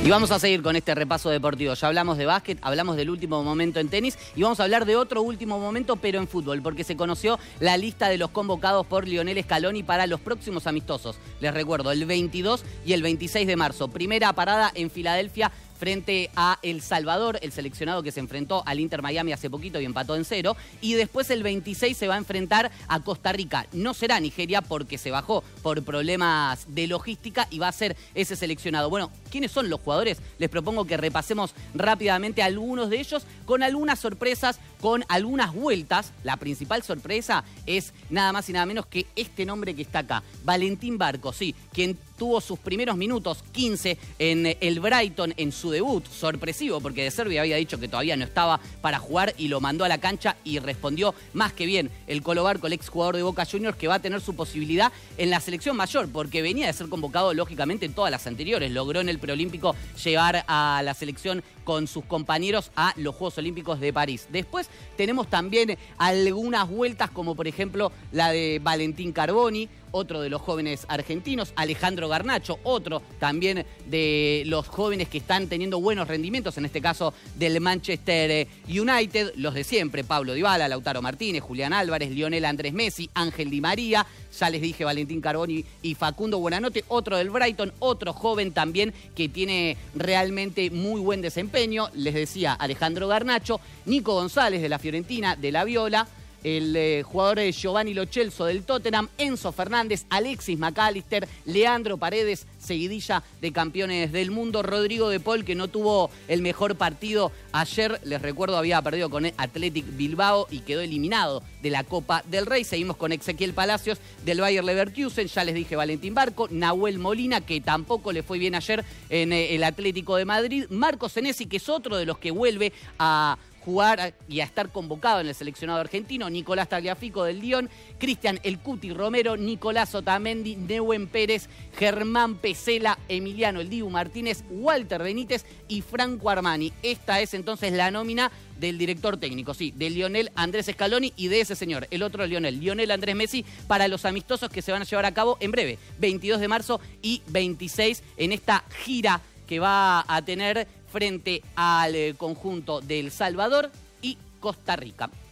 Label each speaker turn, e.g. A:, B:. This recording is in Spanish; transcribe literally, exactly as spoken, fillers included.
A: Y vamos a seguir con este repaso deportivo. Ya hablamos de básquet, hablamos del último momento en tenis y vamos a hablar de otro último momento, pero en fútbol, porque se conoció la lista de los convocados por Lionel Scaloni para los próximos amistosos. Les recuerdo, el veintidós y el veintiséis de marzo. Primera parada en Filadelfia frente a El Salvador, el seleccionado que se enfrentó al Inter Miami hace poquito y empató en cero. Y después el veintiséis se va a enfrentar a Costa Rica. No será Nigeria porque se bajó por problemas de logística y va a ser ese seleccionado. Bueno, ¿quiénes son los jugadores? Les propongo que repasemos rápidamente algunos de ellos con algunas sorpresas, con algunas vueltas. La principal sorpresa es nada más y nada menos que este nombre que está acá, Valentín Barco, sí, quien tuvo sus primeros minutos, quince, en el Brighton en su debut, sorpresivo, porque de Serbia había dicho que todavía no estaba para jugar y lo mandó a la cancha y respondió más que bien el Colo Barco, el exjugador de Boca Juniors, que va a tener su posibilidad en la selección mayor, porque venía de ser convocado lógicamente en todas las anteriores. Logró en el preolímpico llevar a la selección con sus compañeros a los Juegos Olímpicos de París. Después tenemos también algunas vueltas, como por ejemplo la de Valentín Carboni, otro de los jóvenes argentinos, Alejandro Garnacho, otro también de los jóvenes que están teniendo buenos rendimientos, en este caso del Manchester United, los de siempre, Pablo Dybala, Lautaro Martínez, Julián Álvarez, Lionel Andrés Messi, Ángel Di María, ya les dije Valentín Carboni y Facundo Buenanote, otro del Brighton, otro joven también que tiene realmente muy buen desempeño, les decía Alejandro Garnacho, Nico González de la Fiorentina, de la Viola, el eh, jugador de Giovanni Lo Celso del Tottenham, Enzo Fernández, Alexis McAllister, Leandro Paredes, seguidilla de campeones del mundo, Rodrigo de Paul, que no tuvo el mejor partido ayer, les recuerdo, había perdido con Athletic Bilbao y quedó eliminado de la Copa del Rey. Seguimos con Ezequiel Palacios del Bayer Leverkusen, ya les dije Valentín Barco, Nahuel Molina, que tampoco le fue bien ayer en eh, el Atlético de Madrid, Marco Senesi, que es otro de los que vuelve a jugar y a estar convocado en el seleccionado argentino, Nicolás Tagliafico del Lyon, Cristian El Cuti Romero, Nicolás Otamendi, Nehuen Pérez, Germán Pesela, Emiliano El Dibu Martínez, Walter Benítez y Franco Armani. Esta es entonces la nómina del director técnico, sí, de Lionel Andrés Scaloni y de ese señor, el otro Lionel, Lionel Andrés Messi, para los amistosos que se van a llevar a cabo en breve, veintidós de marzo y veintiséis, en esta gira que va a tener frente al conjunto de El Salvador y Costa Rica.